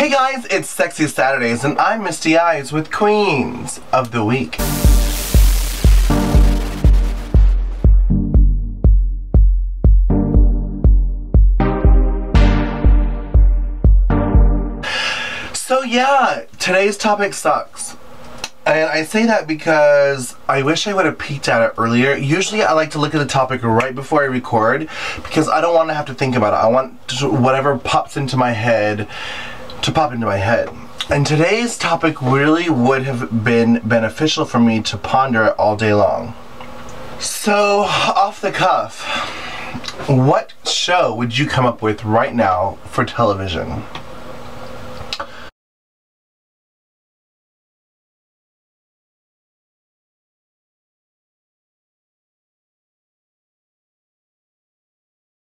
Hey guys, it's Sexy Saturdays and I'm Misty Eyez with Queens of the Week. So yeah, today's topic sucks. And I say that because I wish I would have peeked at it earlier. Usually I like to look at the topic right before I record because I don't want to have to think about it. I want whatever pops into my head to pop into my head. And today's topic really would have been beneficial for me to ponder it all day long. So, off the cuff, what show would you come up with right now for television?